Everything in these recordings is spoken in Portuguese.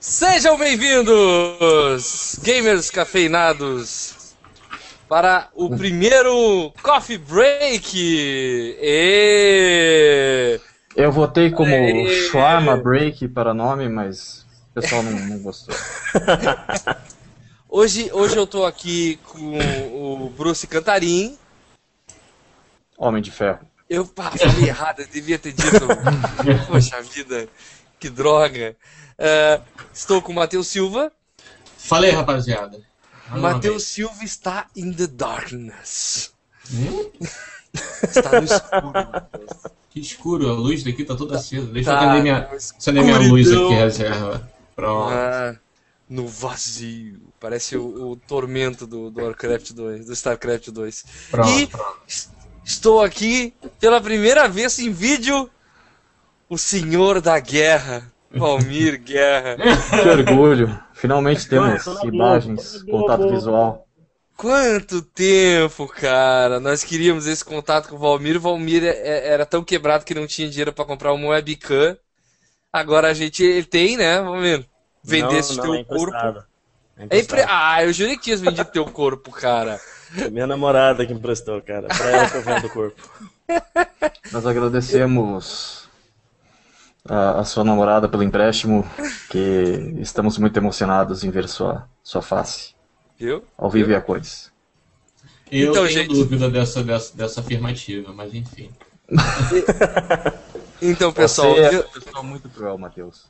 Sejam bem-vindos, gamers cafeinados, para o primeiro Coffee Break. Eu votei como Shawarma Break para nome, mas o pessoal não gostou. Hoje eu tô aqui com o Bruce Cantarim. Homem de Ferro. Eu falei errado, eu devia ter dito. Poxa vida, que droga. Estou com o Matheus Silva. Falei, rapaziada. Matheus Silva está in the darkness. Está no escuro, Matheus. Que escuro, a luz daqui tá toda acesa. Deixa Tá, eu acender minha luz aqui, reserva. Pronto. No vazio. Parece o tormento do Warcraft 2, do StarCraft 2. Pronto. Estou aqui pela primeira vez em vídeo, o Senhor da Guerra, Valmir Guerra. Que orgulho. Finalmente temos imagens, contato visual. Quanto tempo, cara! Nós queríamos esse contato com o Valmir. O Valmir era tão quebrado que não tinha dinheiro para comprar uma webcam. Agora ele tem, né, Valmir? Vendesse o teu corpo. Eu jurei que tinha vendido teu corpo, cara. É minha namorada que emprestou, cara. Pra ela que eu vendo o corpo. Nós agradecemos a sua namorada pelo empréstimo, que estamos muito emocionados em ver sua face. Viu? Ao vivo e a cores. Eu Então, tenho gente, dúvida dessa afirmativa, mas enfim. Então, pessoal, Você é uma pessoa muito cruel, Matheus.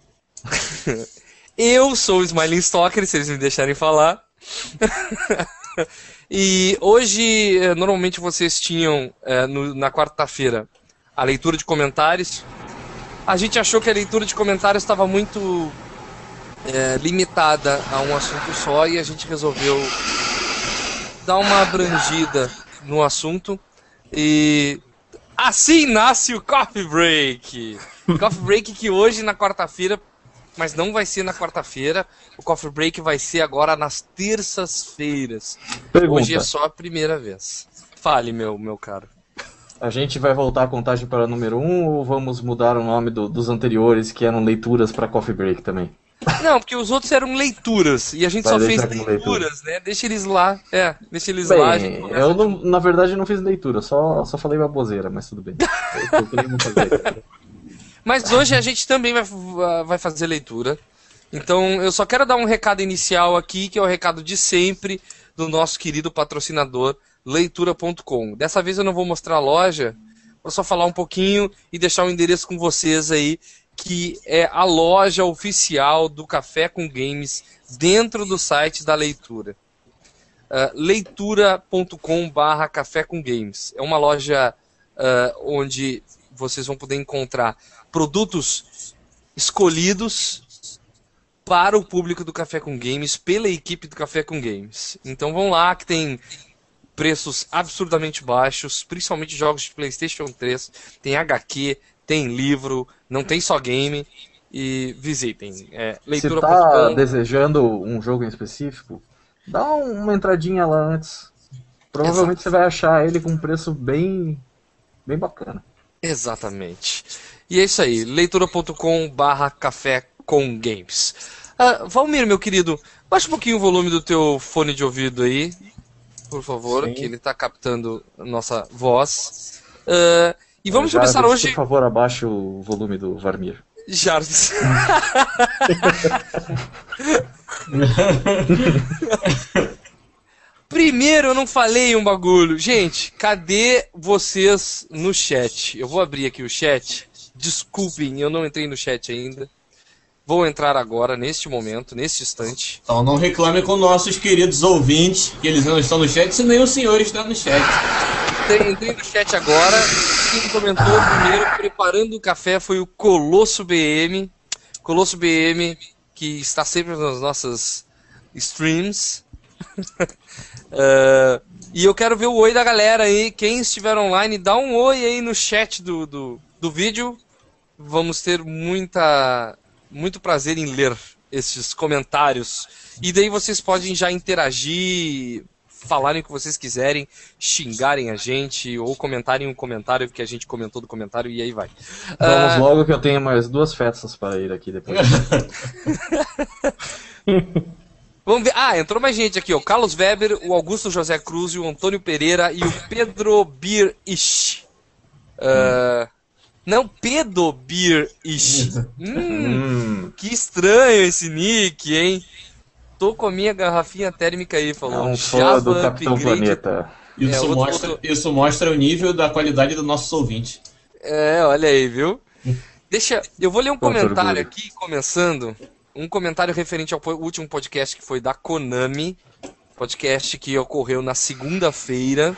eu sou o Smiling Stalker, se eles me deixarem falar. E hoje, normalmente vocês tinham, na quarta-feira, a leitura de comentários. A gente achou que a leitura de comentários estava muito limitada a um assunto só e a gente resolveu dar uma abrangida no assunto. E assim nasce o Coffee Break. Coffee Break que hoje, na quarta-feira, mas não vai ser na quarta-feira. O Coffee Break vai ser agora nas terças-feiras. Hoje é só a primeira vez. Fale, meu caro. A gente vai voltar a contagem para o número 1 ou vamos mudar o nome dos anteriores, que eram leituras, para Coffee Break também? Não, porque os outros eram leituras e a gente só fez leituras, né? Deixa eles lá. Deixa eles lá. Eu, na verdade, não fiz leitura, só falei baboseira, mas tudo bem. Eu queria muito fazer. Mas hoje a gente também vai fazer leitura. Então eu só quero dar um recado inicial aqui, que é o recado de sempre do nosso querido patrocinador, leitura.com. Dessa vez eu não vou mostrar a loja, vou só falar um pouquinho e deixar o endereço com vocês aí, que é a loja oficial do Café com Games dentro do site da Leitura. Leitura.com/Café com Games. É uma loja onde vocês vão poder encontrar produtos escolhidos para o público do Café com Games, pela equipe do Café com Games. Então vão lá, que tem preços absurdamente baixos, principalmente jogos de PlayStation 3, tem HQ, tem livro, não tem só game, e visitem. Você está desejando um jogo em específico? Dá uma entradinha lá antes. Provavelmente você vai achar ele com um preço bem bacana. Exatamente. E é isso aí, leitura.com/Café com Games. Valmir, meu querido, baixa um pouquinho o volume do teu fone de ouvido aí, por favor, que ele está captando a nossa voz. E vamos começar hoje... Por favor, abaixe o volume do Varmir. Jarvis. Primeiro, eu não falei um bagulho. Gente, cadê vocês no chat? Eu vou abrir aqui o chat. Desculpem, eu não entrei no chat ainda. Vou entrar agora, neste momento, neste instante. Então não reclame com nossos queridos ouvintes, que eles não estão no chat, se nem o senhor está no chat. Entrei no chat agora. Quem comentou primeiro, preparando o café, foi o Colosso BM. Colosso BM, que está sempre nas nossas streams. E eu quero ver o oi da galera aí. Quem estiver online, dá um oi aí no chat do vídeo. Vamos ter muito prazer em ler esses comentários. E daí vocês podem já interagir, falarem o que vocês quiserem, xingarem a gente ou comentarem um comentário que a gente comentou do comentário e aí vai. Vamos logo que eu tenho mais 2 festas para ir aqui depois. Vamos ver. Entrou mais gente aqui, ó. O Carlos Weber, o Augusto José Cruz, o Antônio Pereira e o Pedro Bir-ish. Não, Pedro Bir-ish. Que estranho esse nick, hein? Tô com a minha garrafinha térmica aí, falou. É um fã do Capitão Upgrade. Planeta. Isso mostra o nível da qualidade do nosso ouvinte. Olha aí, viu? Eu vou ler um comentário orgulho. aqui, começando. Um comentário referente ao último podcast que foi da Konami. Podcast que ocorreu na segunda-feira.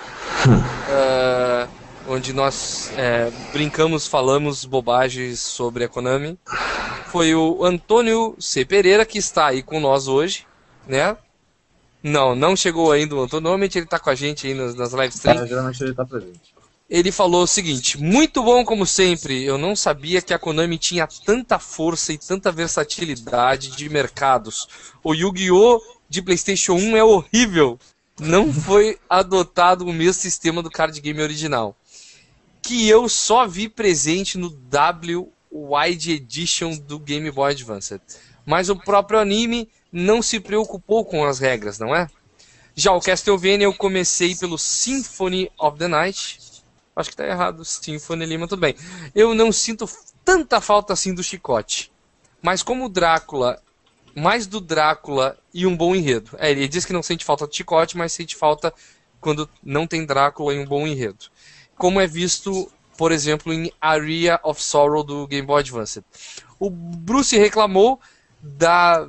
Onde nós brincamos, falamos bobagens sobre a Konami. Foi o Antônio C. Pereira, que está aí com nós hoje, né? Não chegou ainda o Antônio. Normalmente ele está com a gente aí nas live streams. Geralmente ele tá presente. Ele falou o seguinte: muito bom como sempre, eu não sabia que a Konami tinha tanta força e tanta versatilidade de mercados. O Yu-Gi-Oh! De PlayStation 1 é horrível. Não foi adotado o mesmo sistema do card game original, que eu só vi presente no W Wide Edition do Game Boy Advance. Mas o próprio anime não se preocupou com as regras, não é? Já o Castlevania eu comecei pelo Symphony of the Night. Acho que tá errado, Symphony ali, mas tudo bem. Eu não sinto tanta falta assim do chicote. Mas como o Drácula, mais do Drácula e um bom enredo. Ele diz que não sente falta do chicote, mas sente falta quando não tem Drácula e um bom enredo. Como é visto, por exemplo, em Aria of Sorrow do Game Boy Advance. O Bruce reclamou da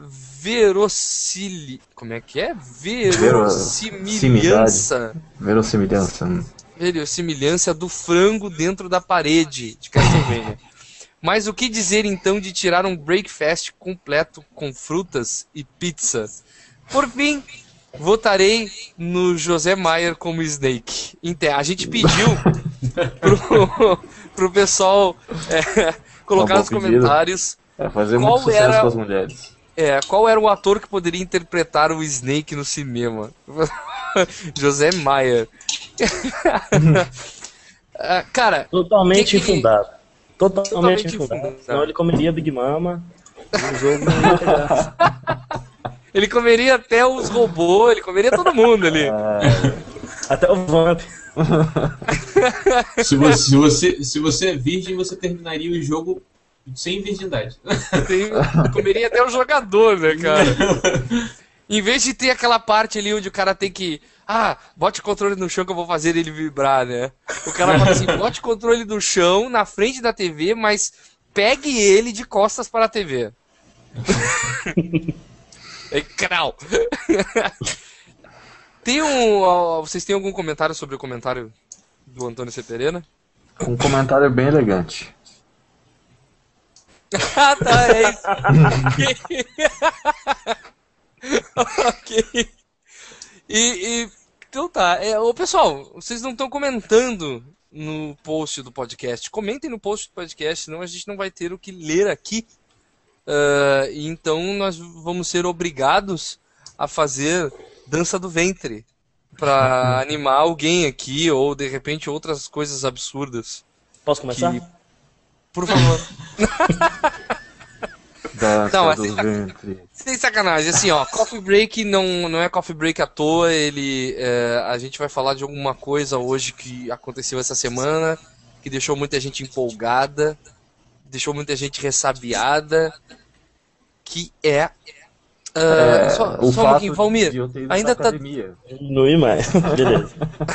verossimilhança do frango dentro da parede de Castlevania. Mas o que dizer então de tirar um breakfast completo com frutas e pizza? Por fim, votarei no José Maier como Snake. A gente pediu pro pessoal colocar nos comentários fazer muito sucesso com as mulheres. Qual era o ator que poderia interpretar o Snake no cinema? José Maier. Cara, totalmente infundado. Totalmente infundado. Senão ele comeria Big Mama e o jogo não ia ter graça. Ele comeria até os robôs, ele comeria todo mundo ali. Até o Vamp. Se você é virgem, você terminaria o jogo sem virgindade. Comeria até o jogador, né, cara? Em vez de ter aquela parte ali onde o cara tem que... bote o controle no chão que eu vou fazer ele vibrar, né? O cara fala assim, bote o controle no chão, na frente da TV, mas pegue ele de costas para a TV. Crau! Vocês têm algum comentário sobre o comentário do Antônio C. Pereira? Um comentário bem elegante. Tá, é isso. Ok. Então tá. Pessoal, vocês não estão comentando no post do podcast. Comentem no post do podcast, senão a gente não vai ter o que ler aqui. Então nós vamos ser obrigados a fazer dança do ventre pra animar alguém aqui, ou de repente outras coisas absurdas. Posso começar? Por favor. Dança do ventre. Sem sacanagem, assim, ó, Coffee Break não é Coffee Break à toa, a gente vai falar de alguma coisa hoje que aconteceu essa semana, que deixou muita gente empolgada, deixou muita gente ressabiada, que só um pouquinho, Valmir, ainda tá... Não ir mais, beleza.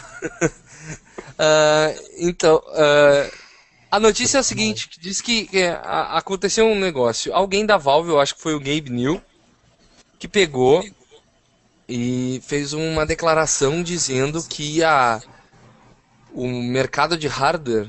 Então, a notícia é a seguinte, que diz que aconteceu um negócio. Alguém da Valve, eu acho que foi o Gabe New, que pegou e fez uma declaração dizendo que o mercado de hardware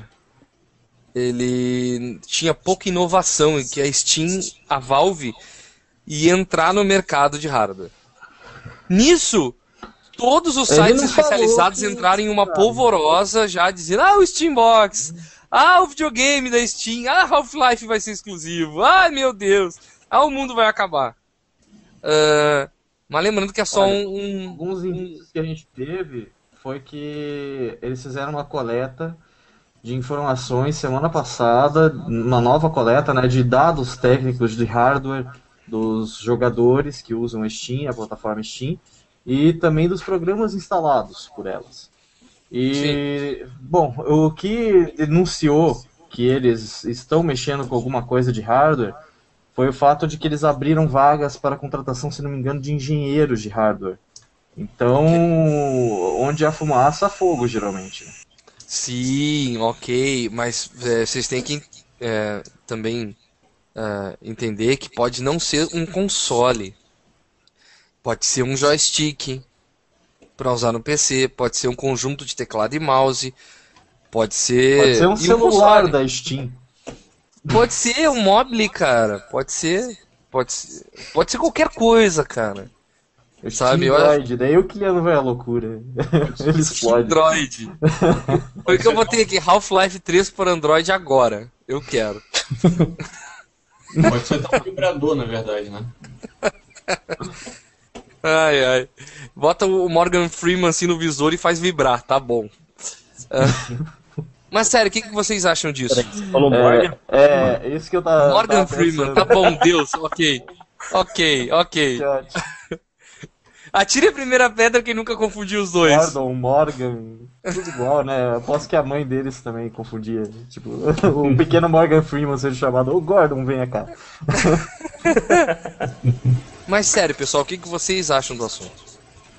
ele tinha pouca inovação e que a Valve ia entrar no mercado de hardware. Nisso, todos os sites especializados entraram em uma polvorosa já dizendo, o Steambox, o videogame da Steam, Half-Life vai ser exclusivo, meu Deus, o mundo vai acabar. Mas lembrando que é só Olha, um. alguns indícios que a gente teve foi que eles fizeram uma coleta de informações semana passada, uma nova coleta, né, de dados técnicos de hardware dos jogadores que usam a Steam, a plataforma Steam, e também dos programas instalados por elas. E, bom, o que denunciou que eles estão mexendo com alguma coisa de hardware foi o fato de que eles abriram vagas para a contratação, se não me engano, de engenheiros de hardware. Então, onde há fumaça, há fogo, geralmente. Sim, ok, mas vocês têm que também entender que pode não ser um console, pode ser um joystick para usar no PC, pode ser um conjunto de teclado e mouse, pode ser um celular da Steam. Pode ser um mobile, cara, pode ser qualquer coisa, cara. Sabe, Android, daí o Kiliano vai à loucura. Ele explode. Android. Foi que eu botei aqui Half-Life 3 para Android agora. Eu quero. Pode ser até um vibrador, na verdade, né? Ai, ai. Bota o Morgan Freeman assim no visor e faz vibrar, tá bom. Mas sério, o que vocês acham disso? Falou Morgan? Isso que eu tava. Morgan Freeman, tá bom, Deus, ok. Ok. Atire a primeira pedra quem nunca confundiu os dois. Gordon, Morgan, tudo igual, né? Aposto que a mãe deles também confundia. Tipo, o pequeno Morgan Freeman sendo chamado, ô Gordon, venha cá. Mas sério, pessoal, o que vocês acham do assunto?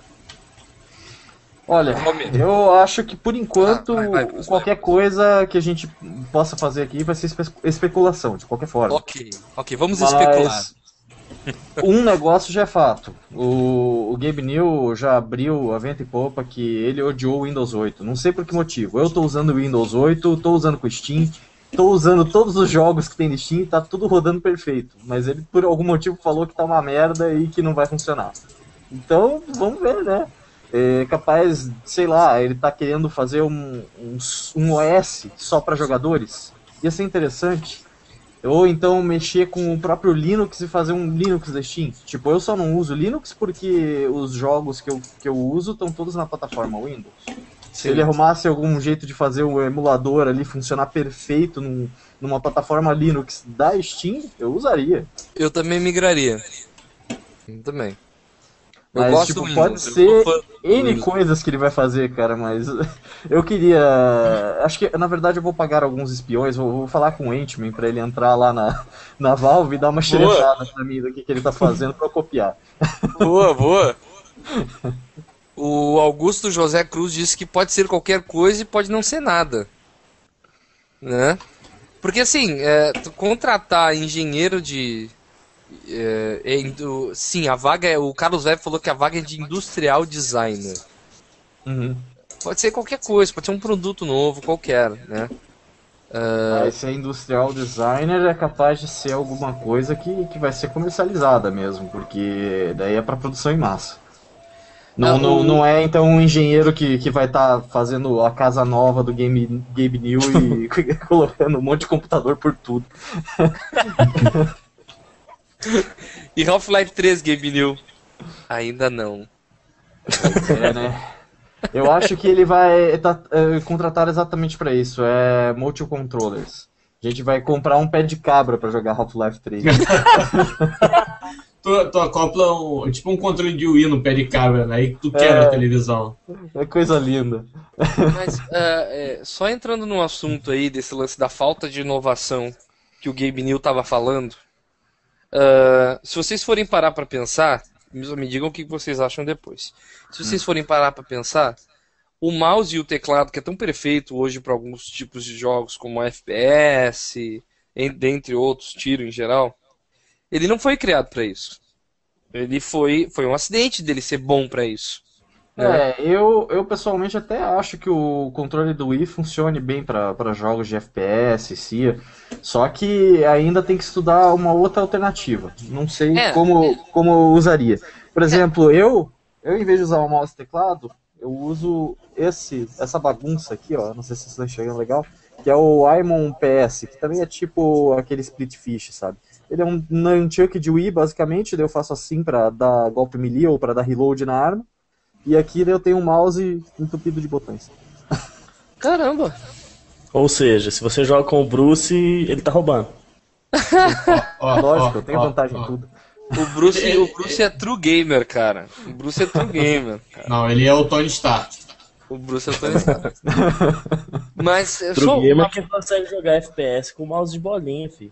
Olha, eu acho que por enquanto vai, qualquer coisa que a gente possa fazer aqui vai ser especulação, de qualquer forma. Ok, vamos especular. Um negócio já é fato. O Gabe New já abriu a vento e popa que ele odiou o Windows 8. Não sei por que motivo. Eu tô usando o Windows 8, tô usando com o Steam, tô usando todos os jogos que tem no Steam, tá tudo rodando perfeito. Mas ele por algum motivo falou que tá uma merda e que não vai funcionar. Então, vamos ver, né? É capaz, sei lá, ele tá querendo fazer um OS só para jogadores. Ia ser interessante. Ou então mexer com o próprio Linux e fazer um Linux da Steam. Tipo, eu só não uso Linux porque os jogos que eu uso estão todos na plataforma Windows. Se ele arrumasse algum jeito de fazer o emulador ali funcionar perfeito numa plataforma Linux da Steam, eu usaria. Eu também migraria. Eu também. Eu Mas, gosto tipo, do Windows, pode ser N coisas que ele vai fazer, cara, mas eu queria... Acho que, na verdade, eu vou pagar alguns espiões, vou falar com o Entman pra ele entrar lá na Valve e dar uma xeretada pra mim do que ele tá fazendo pra eu copiar. Boa. O Augusto José Cruz disse que pode ser qualquer coisa e pode não ser nada. Né? Porque, assim, contratar engenheiro de... sim, a vaga o Carlos Web falou que a vaga é de industrial designer. Uhum. Pode ser qualquer coisa, pode ser um produto novo qualquer, né? Mas ser industrial designer é capaz de ser alguma coisa que vai ser comercializada mesmo, porque daí é para produção em massa. Não é então um engenheiro que vai estar fazendo a casa nova do Gabe New e colocando um monte de computador por tudo. E Half-Life 3, Gabe New? Ainda não. Né? Eu acho que ele vai contratar exatamente para isso. É multi-controllers. A gente vai comprar um pé de cabra para jogar Half-Life 3. Tu acopla tipo um controle de Wii no pé de cabra, né? Aí tu quebra a televisão. É coisa linda. Mas só entrando no assunto aí desse lance da falta de inovação que o Gabe New tava falando, se vocês forem parar para pensar, me digam o que vocês acham depois. Se vocês forem parar para pensar, o mouse e o teclado, que é tão perfeito hoje para alguns tipos de jogos como FPS, dentre outros, tiro em geral, ele não foi criado para isso. Ele foi um acidente dele ser bom para isso. Né? Eu pessoalmente até acho que o controle do Wii funcione bem para jogos de FPS, CIA, só que ainda tem que estudar uma outra alternativa. Não sei como eu usaria. Por exemplo, eu em vez de usar o mouse e teclado, eu uso essa bagunça aqui, ó, não sei se vocês estão enxergando legal, que é o Aimon PS, que também é tipo aquele split fish, sabe? Ele é um nunchuck de Wii, basicamente, daí eu faço assim pra dar golpe melee ou pra dar reload na arma. E aqui daí eu tenho um mouse entupido de botões. Caramba! Ou seja, se você joga com o Bruce, ele tá roubando. Lógico, eu tenho vantagem em tudo. O Bruce é true gamer, cara. O Bruce é true gamer, cara. Não, ele é o Tony Stark. O Bruce é o Tony Stark. Mas True gamer é quem consegue jogar FPS com mouse de bolinha, filho.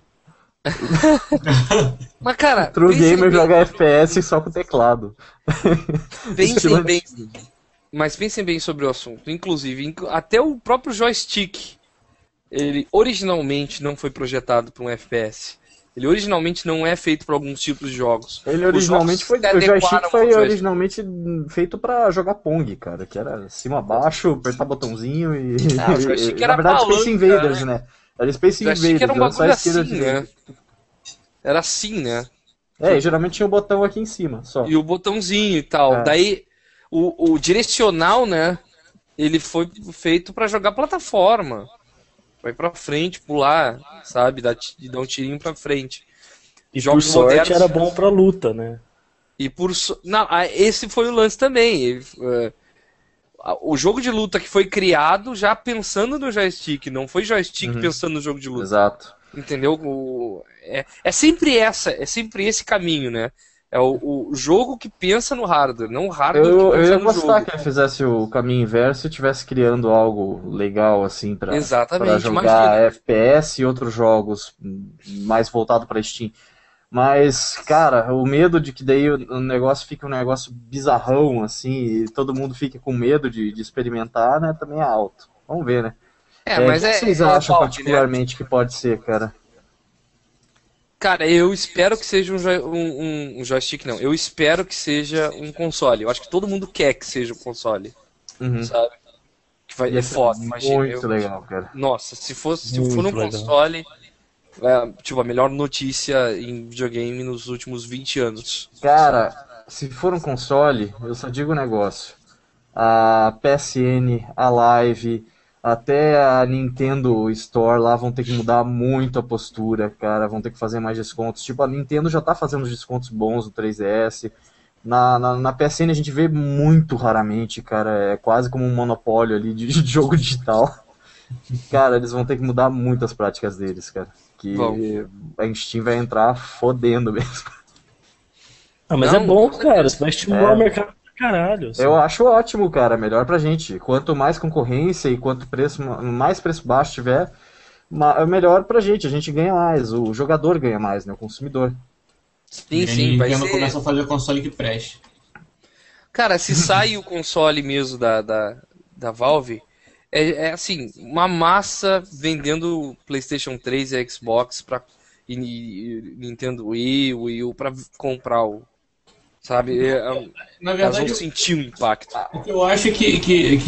Mas, cara, True gamer joga FPS só com teclado. Pensem bem. Mas pensem bem sobre o assunto. Inclusive, até o próprio joystick, ele originalmente não foi projetado para um FPS. Ele originalmente não é feito para alguns tipos de jogos. Ele originalmente foi. O joystick foi originalmente feito pra jogar Pong, cara. Que era cima abaixo, apertar botãozinho e. O joystick era na verdade, palanca, Space Invaders, né? Era Space Invaders. Era um bagulho assim, né? Era assim, né? E geralmente tinha o botão aqui em cima, só. E o botãozinho e tal. Daí, o direcional, né? Ele foi feito pra jogar plataforma. Vai pra frente, pular, sabe? Dar um tirinho pra frente. E jogos por sorte modernos, era bom pra luta, né? E não, esse foi o lance também. O jogo de luta que foi criado já pensando no joystick, não foi joystick pensando no jogo de luta. Exato. Entendeu? É sempre esse caminho, né? É o jogo que pensa no hardware, não o hardware que pensa no jogo. Eu ia gostar que ele fizesse o caminho inverso e estivesse criando algo legal assim pra jogar FPS e outros jogos mais voltado pra Steam. Mas, cara, o medo de que daí o negócio fique um negócio bizarrão, assim, e todo mundo fique com medo de experimentar, né, também é alto. Vamos ver, né? Mas o que vocês acham particularmente que pode ser, cara? Cara, eu espero que seja um joystick, não. Eu espero que seja um console. Eu acho que todo mundo quer que seja um console. Sabe? Que vai, é foda, imagina. Muito legal, cara. Nossa, se for um console, tipo, a melhor notícia em videogame nos últimos 20 anos. Cara, se for um console, eu só digo um negócio. A PSN, a Live, até a Nintendo Store lá vão ter que mudar muito a postura, cara. Vão ter que fazer mais descontos. Tipo, a Nintendo já tá fazendo descontos bons no 3DS. Na PSN a gente vê muito raramente, cara. É quase como um monopólio ali de jogo digital. Cara, eles vão ter que mudar muito as práticas deles, cara. Que a Steam vai entrar fodendo mesmo. Mas é bom, cara. Isso vai estimular o mercado. Caralho, assim. Eu acho ótimo, cara, melhor pra gente. Quanto mais concorrência e quanto mais preço baixo tiver, melhor pra gente. A gente ganha mais, o jogador ganha mais, né, o consumidor. Sim, vai ser... começa a fazer console que preste. Cara, se sai o console mesmo da Valve, é assim, uma massa vendendo PlayStation 3 e Xbox e Nintendo Wii U pra comprar sabe? Na verdade, elas vão sentir o impacto. O que eu acho que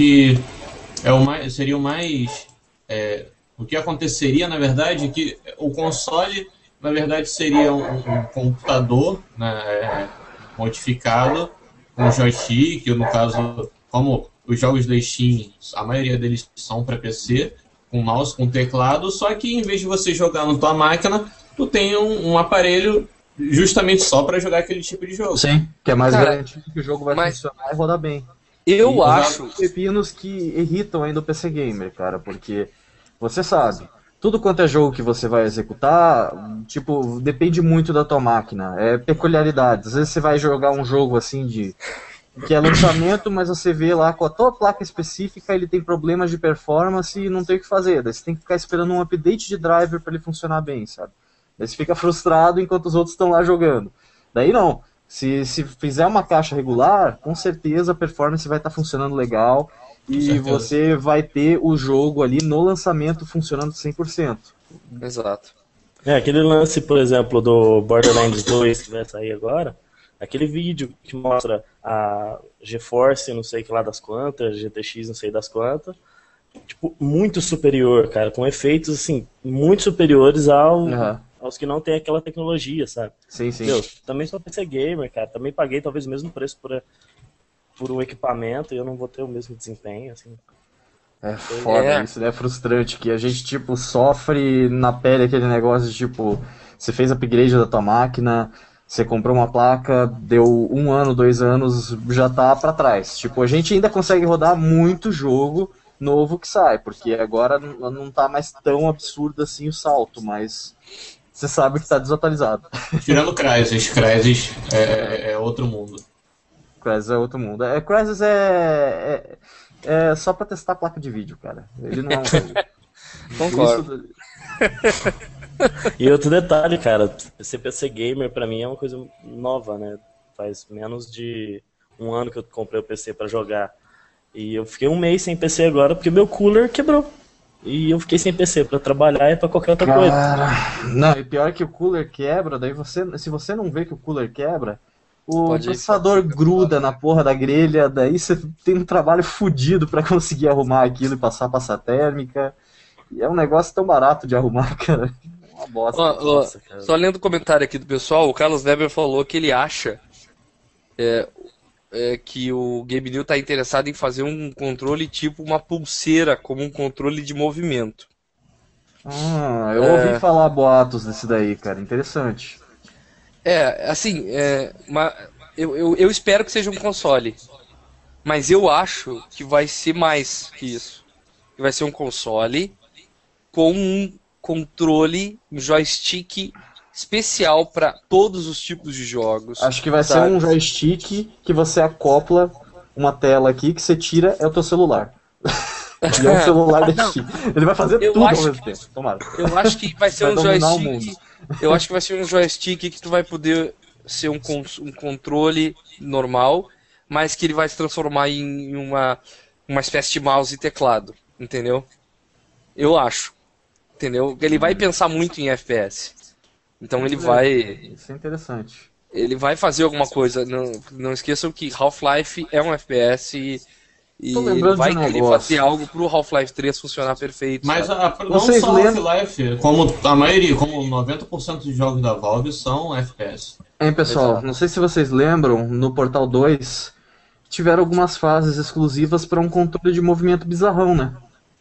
seria o mais... o que aconteceria, na verdade, é que o console, na verdade, seria um computador, né, modificado, com joystick, ou no caso, como os jogos da Steam, a maioria deles são para PC, com mouse, com teclado, só que em vez de você jogar na tua máquina, tu tem um aparelho justamente só para jogar aquele tipo de jogo. Sim, que é mais garantido que o jogo vai funcionar e rodar bem. Eu acho... pepinos que irritam ainda o PC Gamer, cara, porque você sabe, tudo quanto é jogo que você vai executar, tipo, depende muito da tua máquina, é peculiaridades. Às vezes você vai jogar um jogo assim que é lançamento, mas você vê lá com a tua placa específica, ele tem problemas de performance e não tem o que fazer. Daí você tem que ficar esperando um update de driver para ele funcionar bem, sabe? Daí você fica frustrado enquanto os outros estão lá jogando. Daí não. Se fizer uma caixa regular, com certeza a performance vai estar funcionando legal e você vai ter o jogo ali no lançamento funcionando 100%. Exato. Aquele lance, por exemplo, do Borderlands 2 que vai sair agora, aquele vídeo que mostra a GeForce não sei que lá das quantas, GTX não sei das quantas, tipo, muito superior, cara, com efeitos assim, muito superiores aos que não tem aquela tecnologia, sabe? Sim, sim. Também sou PC gamer, cara, também paguei talvez o mesmo preço por um equipamento e eu não vou ter o mesmo desempenho, assim. É foda, isso é frustrante, que a gente, tipo, sofre na pele aquele negócio de, tipo, você fez upgrade da tua máquina, você comprou uma placa, deu 1 ano, 2 anos, já tá pra trás. Tipo, a gente ainda consegue rodar muito jogo novo que sai, porque agora não tá mais tão absurdo assim o salto, mas você sabe que tá desatualizado. Tirando Crysis é outro mundo. Crysis é outro mundo. Crysis é só pra testar a placa de vídeo, cara. Ele não é um jogo. Concordo. E outro detalhe, cara, ser PC Gamer pra mim é uma coisa nova, né? Faz menos de 1 ano que eu comprei o PC pra jogar. E eu fiquei 1 mês sem PC agora porque meu cooler quebrou. E eu fiquei sem PC pra trabalhar e pra qualquer outra coisa. Não, e pior que o cooler quebra, daí se você não vê que o cooler quebra, o processador gruda na porra da grelha, daí você tem um trabalho fodido pra conseguir arrumar aquilo e passar pasta térmica. E é um negócio tão barato de arrumar, cara. É uma bosta. Nossa, só lendo o comentário aqui do pessoal, o Carlos Weber falou que ele acha que o Gabe New está interessado em fazer um controle tipo uma pulseira, como um controle de movimento. Eu ouvi falar boatos desse daí, cara. Interessante. Eu espero que seja um console. Mas eu acho que vai ser mais que isso. Que vai ser um console com um controle, um joystick especial para todos os tipos de jogos. Acho que vai ser um joystick que você acopla uma tela aqui, que você tira, é o teu celular. E é um celular desse. Ele vai fazer tudo ao mesmo tempo. Tomara. Eu acho que vai ser um joystick. Eu acho que vai ser um joystick que tu vai poder ser um controle normal, mas que ele vai se transformar em uma espécie de mouse e teclado, entendeu? Eu acho, entendeu? Ele vai pensar muito em FPS. Então ele vai. Isso é interessante. Ele vai fazer alguma coisa. Não esqueçam que Half-Life é um FPS e ele vai querer fazer algo pro Half-Life 3 funcionar perfeito. Mas não só Half-Life, como a maioria, como 90% dos jogos da Valve são FPS. Pessoal, Exato. não sei se vocês lembram, no Portal 2 tiveram algumas fases exclusivas para um controle de movimento bizarrão, né?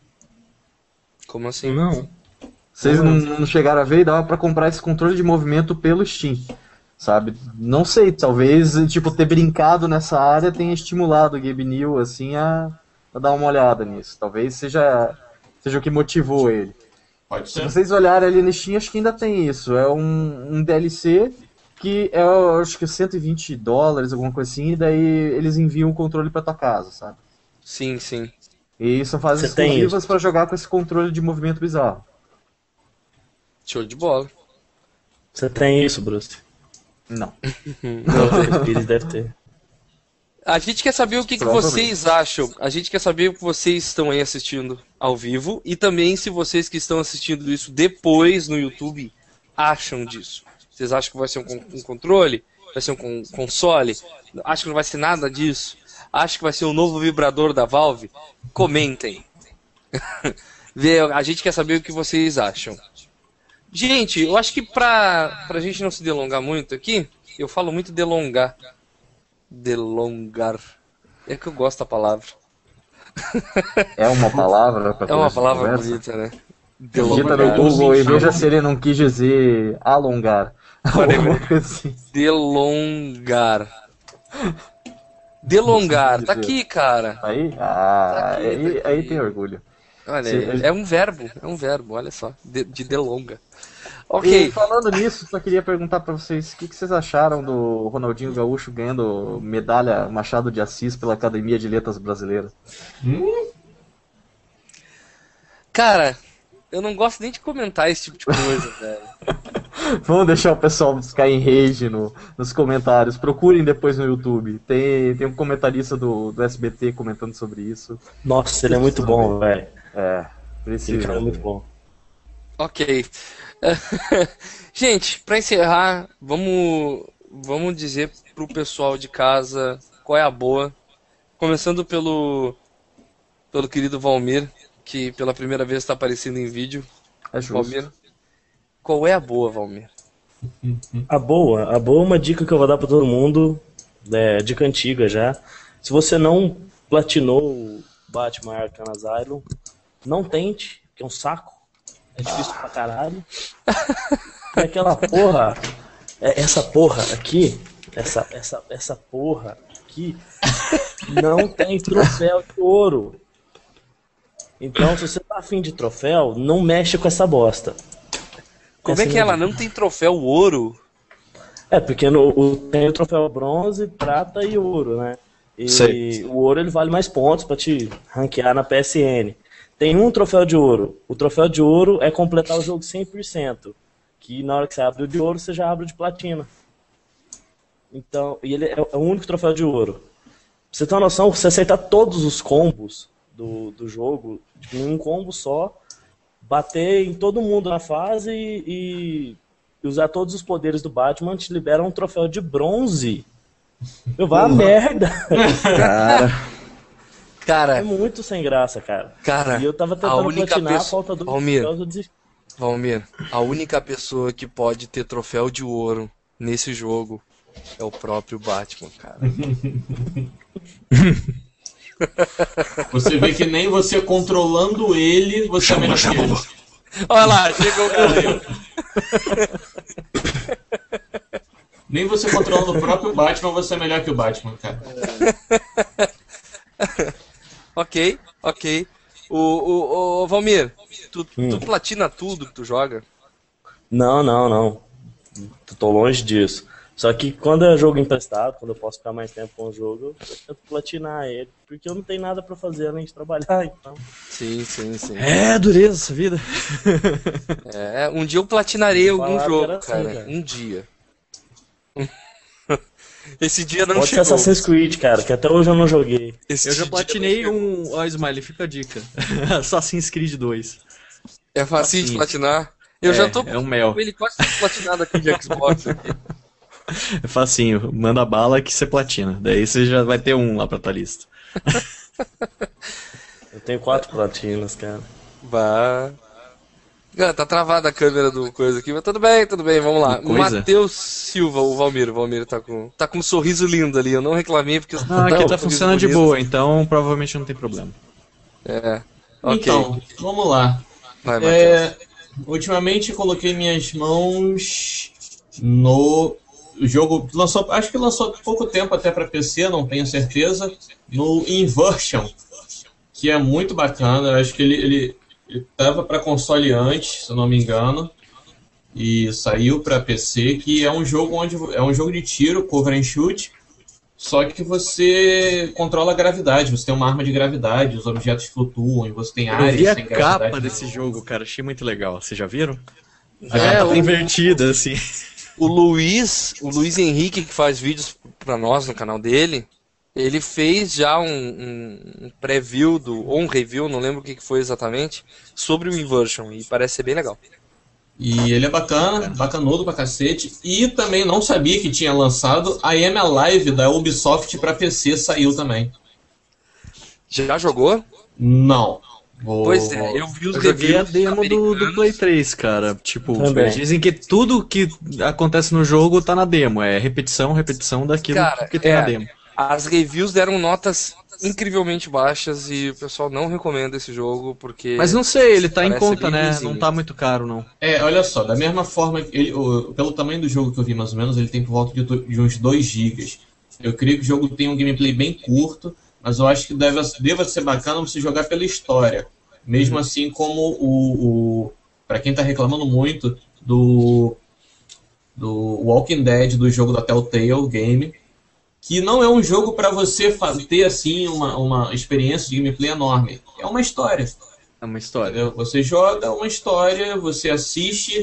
Como assim? Não. Vocês não chegaram a ver e dava pra comprar esse controle de movimento pelo Steam, sabe? Não sei, talvez tipo ter brincado nessa área tenha estimulado o Gabe New assim a dar uma olhada nisso. Talvez seja o que motivou ele. Pode ser. Se vocês olharem ali no Steam, acho que ainda tem isso. É um DLC que é, acho que $120, alguma coisa assim, e daí eles enviam o controle pra tua casa, sabe? Sim, sim. E são fases exclusivas pra jogar com esse controle de movimento bizarro. Show de bola. Você tem isso, Bruce? Não. Eles devem ter. A gente quer saber o que vocês acham. A gente quer saber o que vocês estão aí assistindo ao vivo. E também se vocês que estão assistindo isso depois no YouTube acham disso. Vocês acham que vai ser um controle? Vai ser um console? Acham que não vai ser nada disso? Acham que vai ser um novo vibrador da Valve? Comentem. A gente quer saber o que vocês acham. Gente, eu acho que pra gente não se delongar muito aqui, eu falo muito delongar. Delongar. É que eu gosto da palavra. É uma palavra pra É uma essa palavra conversa? bonita, né? Digita no Google e veja se ele não quis dizer alongar. Alguma coisa assim. Delongar. Delongar. Tá aqui, cara. Aí? Tá aqui, Aí tem orgulho. Olha, Sim, é um verbo, olha só. De delonga. Ok. E falando nisso, só queria perguntar pra vocês o que vocês acharam do Ronaldinho Gaúcho ganhando medalha Machado de Assis pela Academia de Letras Brasileira. Cara, eu não gosto nem de comentar esse tipo de coisa, velho. Vamos deixar o pessoal ficar em rage nos comentários. Procurem depois no YouTube. Tem um comentarista do SBT comentando sobre isso. Nossa, ele é muito bom, velho. Precisa. Ele é muito bom. Ok. Gente, pra encerrar, vamos dizer pro pessoal de casa qual é a boa. Começando pelo querido Valmir, que pela primeira vez está aparecendo em vídeo. É justo. Valmir, qual é a boa, Valmir? A boa é uma dica que eu vou dar pra todo mundo, dica antiga já. Se você não platinou o Batman Arkham Asylum, não tente, que é um saco. É difícil pra caralho. E aquela porra, essa porra aqui, essa porra aqui, não tem troféu de ouro. Então, se você tá afim de troféu, não mexe com essa bosta. Como é que ela não tem troféu ouro? Porque tem o troféu bronze, prata e ouro, né? E Sei. o ouro ele vale mais pontos pra te ranquear na PSN. Tem um troféu de ouro. O troféu de ouro é completar o jogo 100%. Que na hora que você abre o de ouro, você já abre o de platina. Então, e ele é o único troféu de ouro. Pra você ter uma noção, você acertar todos os combos do jogo, em um combo só, bater em todo mundo na fase e usar todos os poderes do Batman, te libera um troféu de bronze. Eu vá a merda. Cara, É muito sem graça, cara. Cara, E eu tava a tentando única platinar, pessoa- falta 2 Valmir. troféus, eu desisti. Valmir, a única pessoa que pode ter troféu de ouro nesse jogo é o próprio Batman, cara. Você vê que nem você controlando ele, você é melhor que ele. Olha lá, chegou o cara. Nem você controlando o próprio Batman, você é melhor que o Batman, cara. Ok. O Valmir, tu platina tudo que tu joga? Não. Tô longe disso. Só que quando é jogo emprestado, quando eu posso ficar mais tempo com o jogo, eu tento platinar ele. Porque eu não tenho nada pra fazer além de trabalhar, então. Sim. É, dureza essa vida. Um dia eu platinarei algum Falaram que jogo, era assim, cara. cara. Um dia. Esse dia não Pode ser chegou. Assassin's Creed, cara, que até hoje eu não joguei. Esse Eu já dia platinei não chegou. um... Ó, Smiley, fica a dica. Assassin's Creed 2. É facinho de Facinho. platinar. Eu já tô É um mel. com ele quase platinado aqui de Xbox. Aqui. É facinho. Manda bala que você platina. Daí você já vai ter um lá pra tua lista. Eu tenho 4 platinas, cara. Bah. Ah, tá travada a câmera do coisa aqui, mas tudo bem, vamos lá. Que coisa? Matheus Silva, o Valmir tá com um sorriso lindo ali, eu não reclamei porque... Ah, aqui um tá sorriso funcionando de bonito. boa, então provavelmente não tem problema. Ok. Então, vamos lá. Vai, Matheus. Ultimamente coloquei minhas mãos no jogo, acho que lançou há pouco tempo até para PC, não tenho certeza, no Inversion, que é muito bacana. Eu acho que ele estava para console antes, se eu não me engano, e saiu para PC, que é um jogo de tiro, cover and shoot, só que você controla a gravidade, você tem uma arma de gravidade, os objetos flutuam e você tem Eu áreas vi a sem gravidade. capa desse jogo, cara. Achei muito legal. Vocês já viram? A É, capa o- tá invertida, assim. O Luiz Henrique, que faz vídeos pra nós no canal dele, ele fez já um preview, ou um review, não lembro o que foi exatamente, sobre o Inversion, e parece ser bem legal. E ele é bacana, bacanudo pra cacete. E também não sabia que tinha lançado a I Am Alive da Ubisoft pra PC, saiu também. Já jogou? Não. Pois é, eu vi os Eu joguei a reviews demo do americanos. Play 3, cara. Tipo, Também. eles dizem que tudo que acontece no jogo tá na demo. É repetição daquilo Cara, que tem na demo. As reviews deram notas incrivelmente baixas e o pessoal não recomenda esse jogo porque... Mas não sei, ele tá em Parece conta, bem né? ruinzinho. Não tá muito caro, não. Olha só, da mesma forma, pelo tamanho do jogo que eu vi mais ou menos, ele tem por volta de uns 2 GB. Eu creio que o jogo tem um gameplay bem curto, mas eu acho que deva ser bacana você jogar pela história. Mesmo assim como para quem tá reclamando muito do Walking Dead, do jogo da Telltale Game, que não é um jogo para você ter assim uma experiência de gameplay enorme. É uma história. É uma história. Entendeu? Você joga uma história, você assiste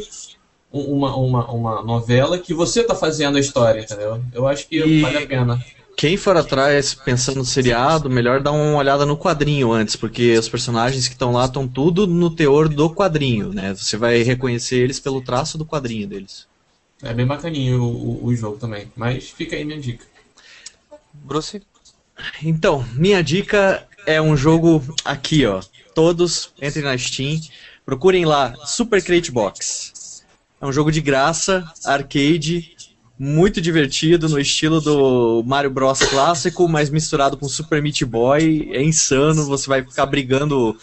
uma novela que você tá fazendo a história, entendeu? Eu acho que E- vale a pena. Quem for atrás pensando no seriado, melhor dar uma olhada no quadrinho antes, porque os personagens que estão lá estão tudo no teor do quadrinho, né? Você vai reconhecer eles pelo traço do quadrinho deles. É bem bacaninho o jogo também. Mas fica aí minha dica. Bruce? Então, minha dica é um jogo aqui, ó. Todos entrem na Steam, procurem lá Super Crate Box. É um jogo de graça, arcade, muito divertido, no estilo do Mario Bros clássico, mas misturado com Super Meat Boy. É insano, você vai ficar brigando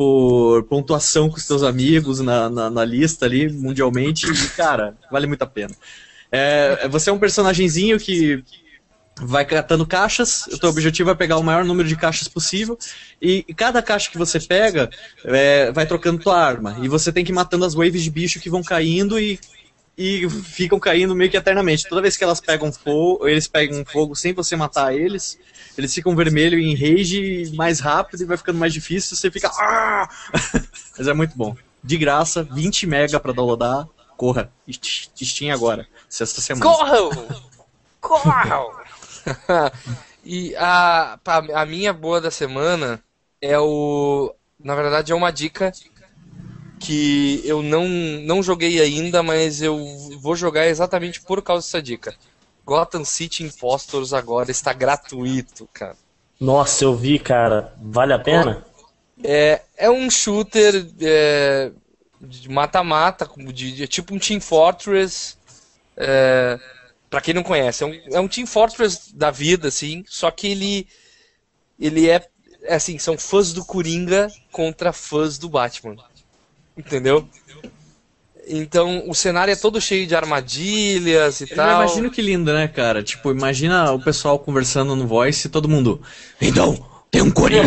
por pontuação com os seus amigos na lista ali, mundialmente, e, cara, vale muito a pena. Você é um personagenzinho que vai catando caixas, o teu objetivo é pegar o maior número de caixas possível, e cada caixa que você pega vai trocando tua arma, e você tem que ir matando as waves de bicho que vão caindo e ficam caindo meio que eternamente. Toda vez que eles pegam fogo sem você matar eles ficam vermelho em rage mais rápido e vai ficando mais difícil, você fica... Mas é muito bom. De graça, 20 mega pra downloadar, corra. Steam agora, sexta semana. Corram! E a minha boa da semana na verdade é uma dica que eu não joguei ainda, mas eu vou jogar exatamente por causa dessa dica. Gotham City Impostors agora está gratuito, cara. Nossa, eu vi, cara. Vale a pena? É um shooter de mata-mata, tipo um Team Fortress. Pra quem não conhece, é um Team Fortress da vida, assim, só que ele é assim, são fãs do Coringa contra fãs do Batman. Entendeu? Então, o cenário é todo cheio de armadilhas e tal. Imagina que lindo, né, cara? Tipo, imagina o pessoal conversando no Voice e todo mundo... Então, tem um Coringa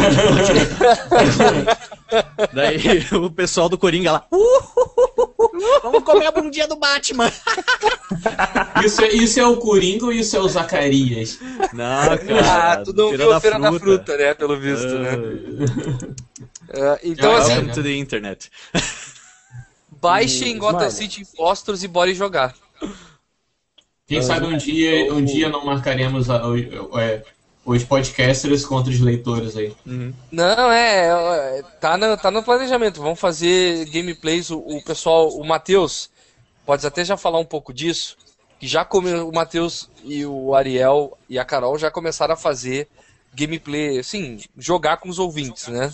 aqui. Daí o pessoal do Coringa lá... vamos comer a bundinha do Batman. Isso é o Coringa ou isso é o Zacarias? Não, cara. Tu não viu a Feira da Fruta, né? Pelo visto, né? Então, Welcome to the internet. Baixem Gotham City Impostors e bora jogar. Quem sabe um dia não marcaremos os podcasters contra os leitores aí. Não, tá no planejamento. Vamos fazer gameplays. O pessoal, o Matheus, pode até já falar um pouco disso. Que o Matheus e o Ariel e a Carol já começaram a fazer gameplay, assim, jogar com os ouvintes, né?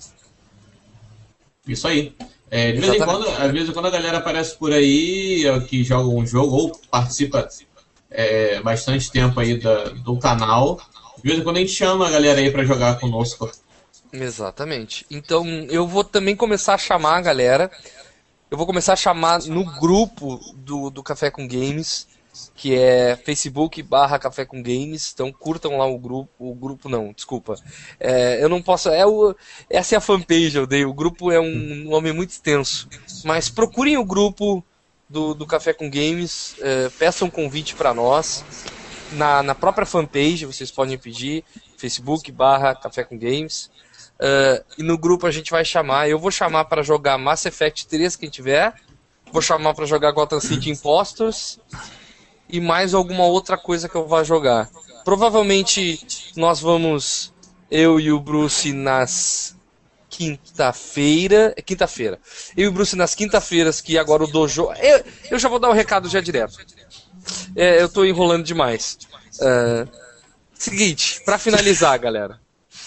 Isso aí. De vez em quando a galera aparece por aí que joga um jogo ou participa bastante tempo aí do canal. De vez em quando a gente chama a galera aí pra jogar conosco. Exatamente. Então eu vou também começar a chamar a galera. Eu vou começar a chamar no grupo do Café com Games, que é Facebook/Café com Games. Então curtam lá o grupo não, desculpa. Eu não posso. Essa é a fanpage, eu dei. O grupo é um nome muito extenso. Mas procurem o grupo do Café com Games, peçam um convite para nós. Na própria fanpage vocês podem pedir, Facebook/Café com Games. E no grupo a gente vai chamar. Eu vou chamar para jogar Mass Effect 3, quem tiver. Vou chamar para jogar Gotham City Impostors. E mais alguma outra coisa que eu vá jogar. Provavelmente nós vamos, eu e o Bruce, nas quinta-feira. Eu e o Bruce nas quinta-feiras, que agora o dojo... Eu já vou dar o recado já direto. Eu tô enrolando demais. Seguinte, pra finalizar, galera.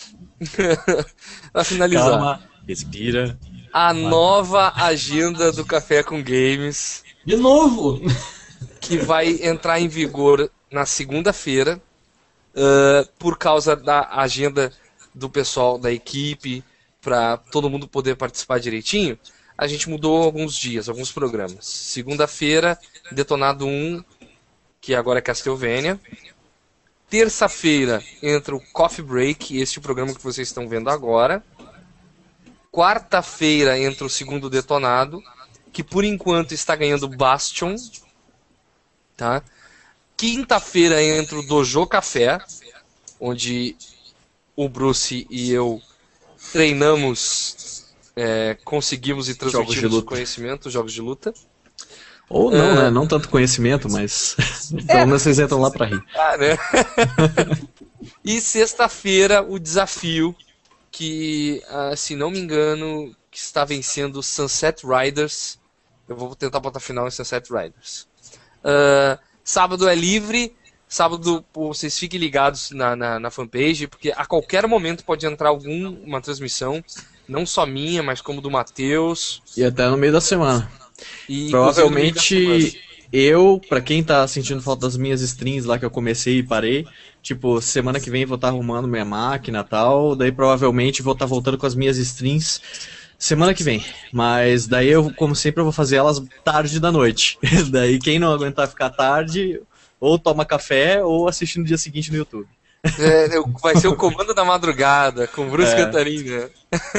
Pra finalizar. Calma, respira. A nova agenda do Café com Games. De novo! Que vai entrar em vigor na segunda-feira, por causa da agenda do pessoal da equipe, para todo mundo poder participar direitinho. A gente mudou alguns dias, alguns programas. Segunda-feira, Detonado 1, que agora é Castlevania. Terça-feira entra o Coffee Break, este programa que vocês estão vendo agora. Quarta-feira entra o segundo Detonado, que por enquanto está ganhando Bastion. Tá? Quinta-feira entra o Dojo Café, onde o Bruce e eu treinamos, conseguimos e transmitimos conhecimento, jogos de luta. Ou não, né? Não tanto conhecimento, mas pelo menos vocês entram lá pra rir. Né? E sexta-feira o desafio que, se não me engano, que está vencendo Sunset Riders. Eu vou tentar botar final em Sunset Riders. Sábado é livre. Sábado vocês fiquem ligados na fanpage, porque a qualquer momento pode entrar uma transmissão, não só minha, mas como do Matheus. E até no meio da semana. Provavelmente pra quem tá sentindo falta das minhas streams lá que eu comecei e parei, tipo, semana que vem vou estar arrumando minha máquina e tal, daí provavelmente vou estar voltando com as minhas streams Semana que vem. Mas daí eu, como sempre, eu vou fazer elas tarde da noite. Daí quem não aguentar ficar tarde, ou toma café, ou assiste no dia seguinte no YouTube. Vai ser o Comando da Madrugada, com Bruce Cantarina.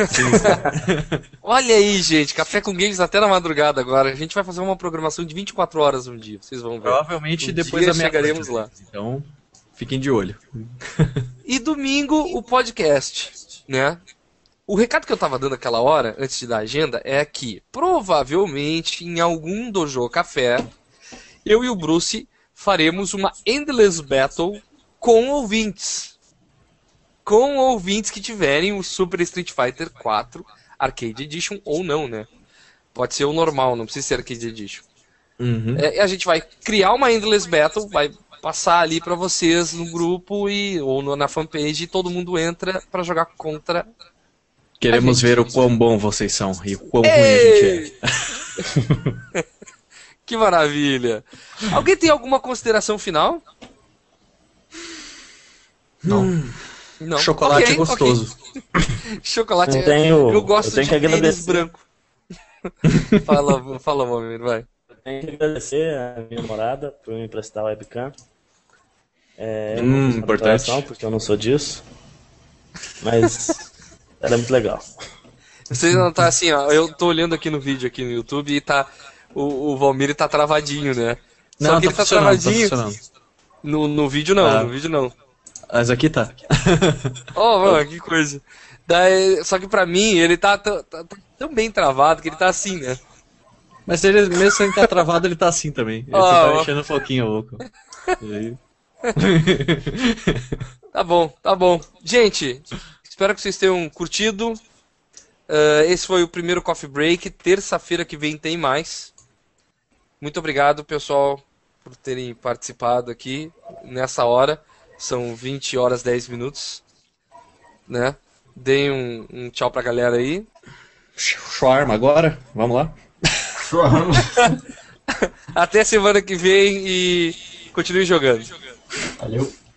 Olha aí, gente, Café com Games até na madrugada agora. A gente vai fazer uma programação de 24 horas um dia, vocês vão ver. Provavelmente depois dia da meia-noite. chegaremos lá. Então, fiquem de olho. E domingo, o podcast, né? O recado que eu tava dando aquela hora, antes de dar a agenda, é que provavelmente em algum Dojo Café, eu e o Bruce faremos uma Endless Battle com ouvintes. Com ouvintes que tiverem o Super Street Fighter 4 Arcade Edition ou não, né? Pode ser o normal, não precisa ser Arcade Edition. A gente vai criar uma Endless Battle, vai passar ali pra vocês no grupo ou na fanpage, e todo mundo entra pra jogar contra. Queremos ver o quão bom vocês são e o quão ruim a gente é. Que maravilha. Alguém tem alguma consideração final? Não. Chocolate okay, gostoso. Okay. Chocolate eu gosto de tênis branco. Fala, Momir, vai. Eu tenho que agradecer a minha namorada por me emprestar a webcam. Importante. Porque eu não sou disso. Mas ela é muito legal. Você não tá assim, ó. Eu tô olhando aqui no vídeo aqui no YouTube e tá. O Valmir tá travadinho, né? Só Não, que tá ele tá travadinho. No vídeo não, no vídeo não. Mas aqui tá. Mano, que coisa. Só que pra mim, ele tá tão bem travado que ele tá assim, né? Mas ele, mesmo sem estar travado, ele tá assim também. Ele tá mexendo um pouquinho o oco. Tá bom. Gente, espero que vocês tenham curtido. Esse foi o primeiro Coffee Break. Terça-feira que vem tem mais. Muito obrigado, pessoal, por terem participado aqui nessa hora. São 20 horas 10 minutos. Né? Deem um tchau pra galera aí. Shawarma agora? Vamos lá? Shawarma. Até semana que vem e continue jogando. Valeu.